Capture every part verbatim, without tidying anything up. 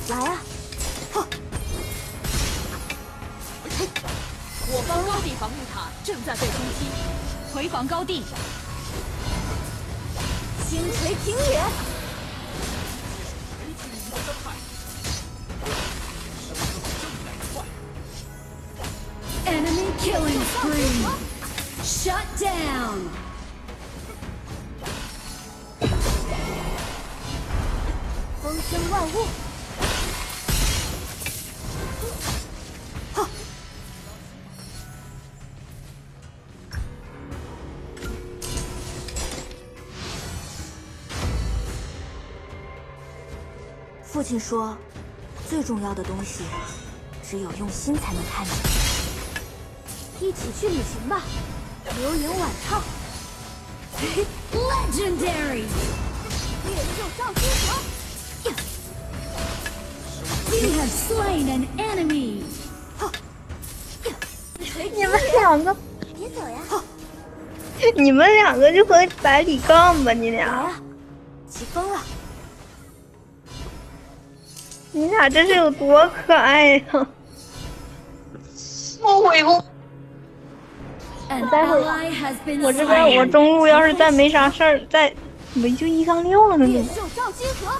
来啊！ 我方高地防御塔正在被攻击，回防高地。 星锤平野。 Enemy killing spree. Shut down. 风生万物。父亲说，最重要的东西，只有用心才能看见。 一起去旅行吧，流萤晚唱。 Legendary. 猎兽上金河。 You have slain an enemy. 你们两个， 别走呀！ 你们两个就和百里杠吧，你俩。 来啊！起风了。 你俩这是有多可爱呀！ 我回复。 待会儿我这边我中路要是再没啥事儿，再没就一杠六了呢。 猎兽上金河。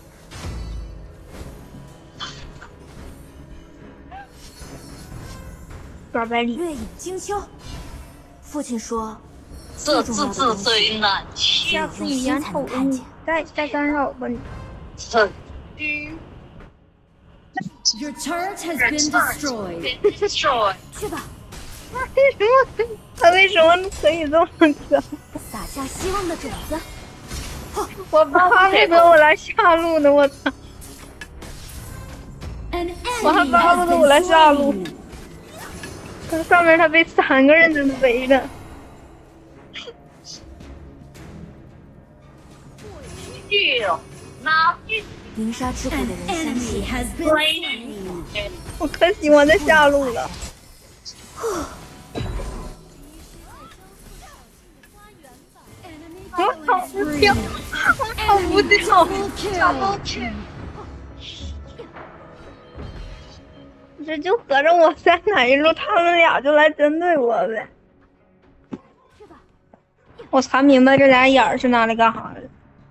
抓百里。 月影惊秋。父亲说， 这字字虽难听， 下次你眼瞅着你再再干扰吧你。 这。 Your turret has been destroyed. Destroyed. 去吧。 为什么他为什么可以这么可？ 撒下希望的种子。 我巴不得我来下路呢，我操！我还巴不得我来下路。他上面他被三个人就围着。 鸣沙之谷的人相信， 我可喜欢在下路了。 我跑不掉，我跑不掉，跑不去。这就合着我在哪一路，他们俩就来针对我呗。我才明白这俩眼儿是拿来干啥的。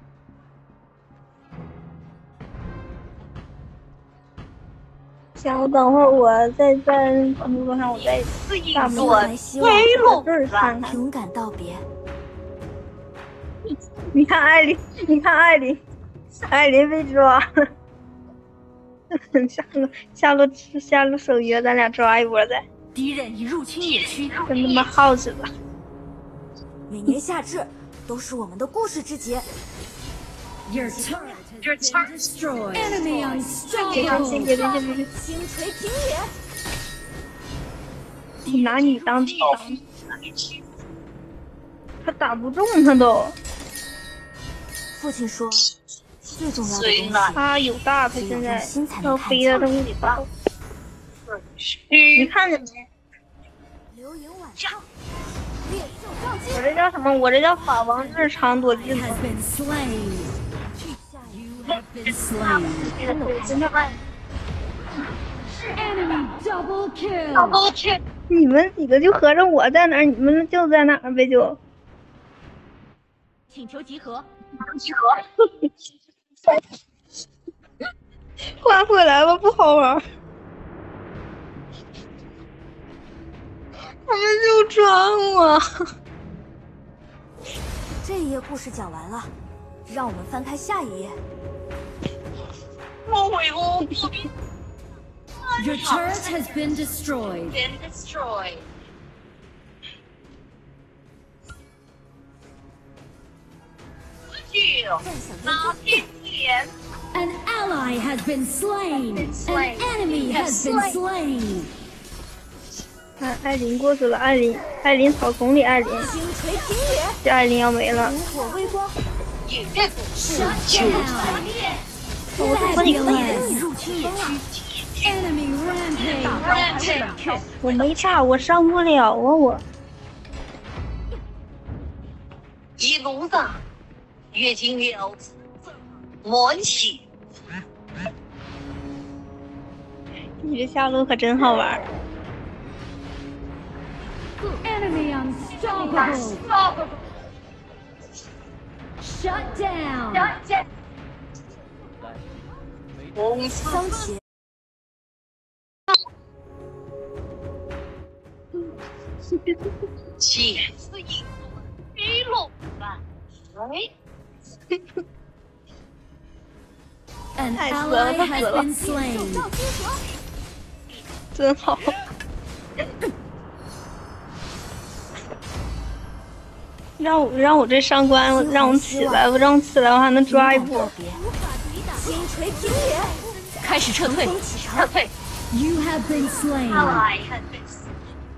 行，我等会儿我再在路上，我再大门来希望这儿看看。 勇敢道别。 你看艾琳，你看艾琳，艾琳被抓了。下路下路下路守约，咱俩抓一波再。 敌人已入侵野区， 跟他们耗死了。 每年夏至都是我们的故事之节。 Your turret has been destroyed. Enemy unstoppable. 星锤平野。 你拿你当当，他打不中他都。 父亲说，最重要的东西， 他有大，他现在要飞到他屋里大。你看见没？ 流萤晚唱，猎兽上金。 我这叫什么？我这叫法王日常躲进。 Enemy double kill. Double kill. 你们几个就合着我在哪儿，你们就在哪儿呗就。 请求集合， 集合， 换回来吧，不好玩。他们就抓我。 这一页故事讲完了，让我们翻开下一页。 我回复。 Your turret has been destroyed. Been destroyed. An ally has been slain. An enemy has been slain. 看艾琳过去了，艾琳，艾琳草丛里，艾琳， 星锤平野， 这艾琳要没了。 炉火微光， 我说你可以入侵野区， Enemy rampage. 我没炸，我上不了啊我。 一路上越经越奥，莫喜。 你这下路可真好玩。 Enemy unstoppable. Shut down. 红色桑奇， 七次引入飞龙吧，哎， An 太死 ally 了，他 has 死了， been slain. 真好。让我让我这上官，我让我起来，我让我起来，我还能抓一波。 告别，星锤平野， 开始撤退， 风启程撤，退。 You have been slain. Ally has been slain.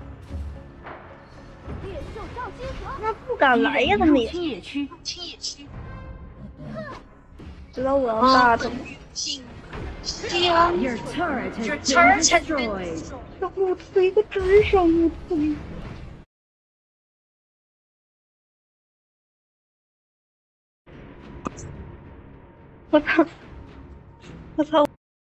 那不敢来呀，他们也清野区， 清野区， 知道我要大的。 进将 Your turret has Your been turret has been destroyed. destroyed. 这不推个真上不推。我操！我操！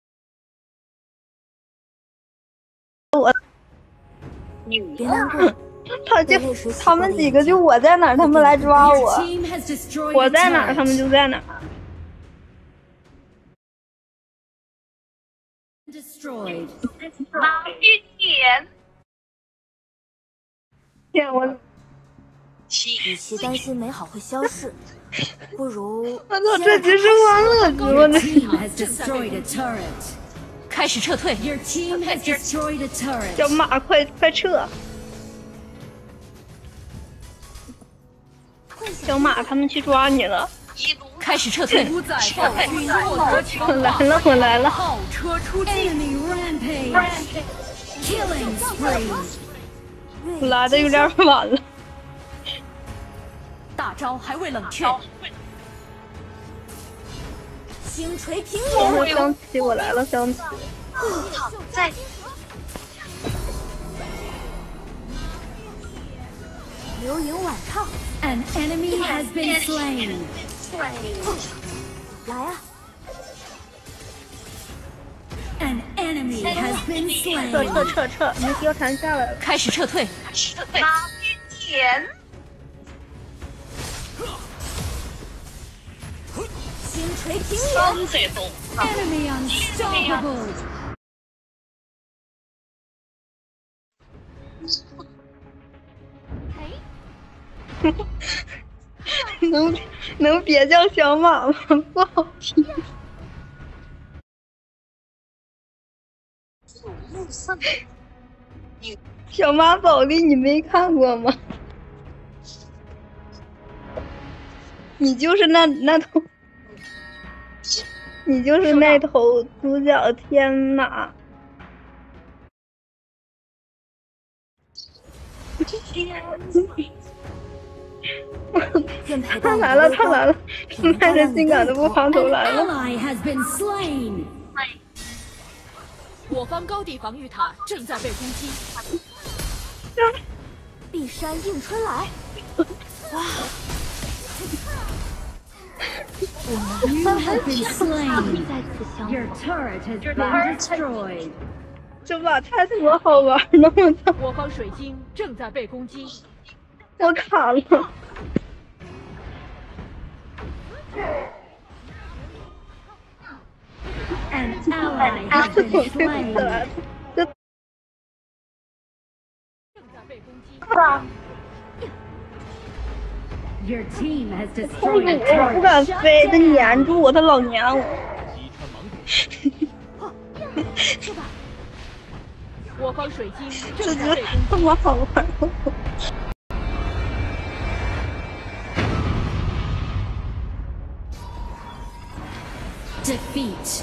我别难过， 他就他们几个就我在哪儿，他们来抓 Your 我； team has destroyed 我 a 在哪儿，他们 turret. 就在哪儿。 Destroyed. 马玉典， 天，我七与其担心美好会消逝，不如我操，这局是欢乐局，我 Your 这 team has destroyed a turret. 开始撤退， Your team has destroyed a turret. 小马快快撤！小马他们去抓你了， 一路开始撤退，主宰暴君获得强我来了，我来了。 炮车出击， Enemy rampage. Killing spree. 我来的有点晚了。 大招还未冷却， 星锤平我野， 想起我来了，想起。 躺在流萤晚唱， An enemy has been slain. 来啊！ An enemy has been 撤 slain. 撤撤撤！你貂蝉下来了。 开始撤退， 撤退。马玉典， 星锤平野， 三岁风， Enemy unstoppable. 能能别叫小马吗？不好听。小马宝莉你没看过吗？你就是那那头，你就是那头独角天马。 愿陪他伴来了，他来了， 了， 迈着性感的步伐走 An 来了。 ally has been slain. 我方高地防御塔正在被攻击， 碧山映春来，哇！ You have been slain. 再次相 Your 逢， turret has been destroyed. 这把太他妈好玩了，我操！ 我方水晶正在被攻击， 我卡了。 An ally has been 我推不起 slain. 来了，这正在被攻击， Your team has 控 destroyed 制 a 我，不敢 turret. 飞，它 Shut 粘 down. 住我，它老粘我。 我方水晶这正在被局攻击， 他妈好玩。 Defeat.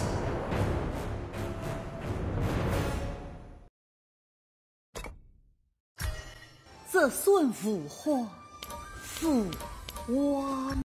这算俘获，俘获。